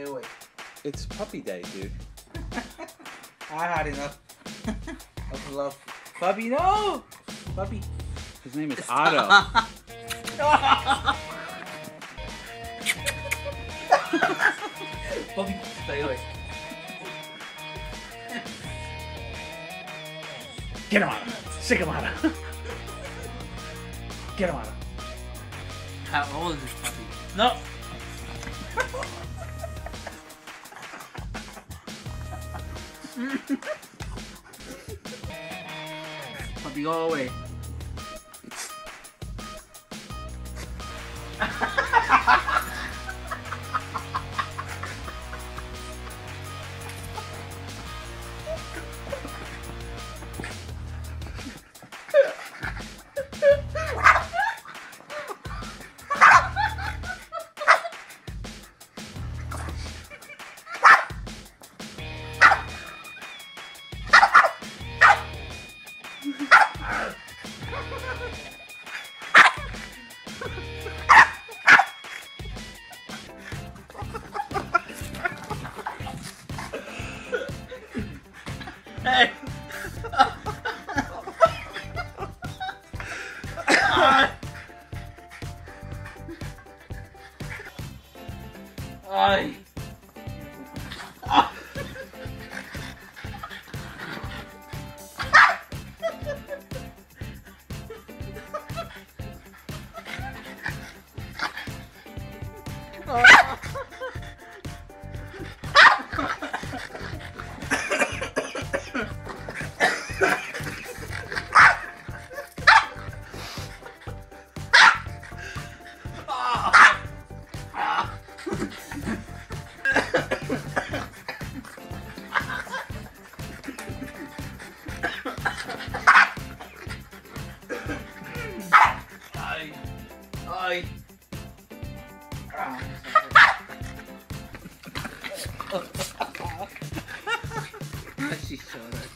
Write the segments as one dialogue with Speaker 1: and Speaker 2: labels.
Speaker 1: away.
Speaker 2: It's puppy day, dude.
Speaker 1: I had enough of love. Puppy, no! Puppy.
Speaker 2: His name is Otto.
Speaker 1: Puppy, stay away.
Speaker 3: Get him out. Sick him out. Get him out.
Speaker 1: How old is this puppy? No! Puppy, go away. Hey! Ay! Ay. She showed us.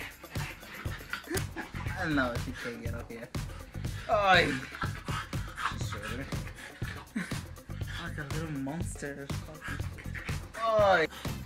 Speaker 1: I know she can't get up here. Ay. She showed her. Like a little monster or something. Ay.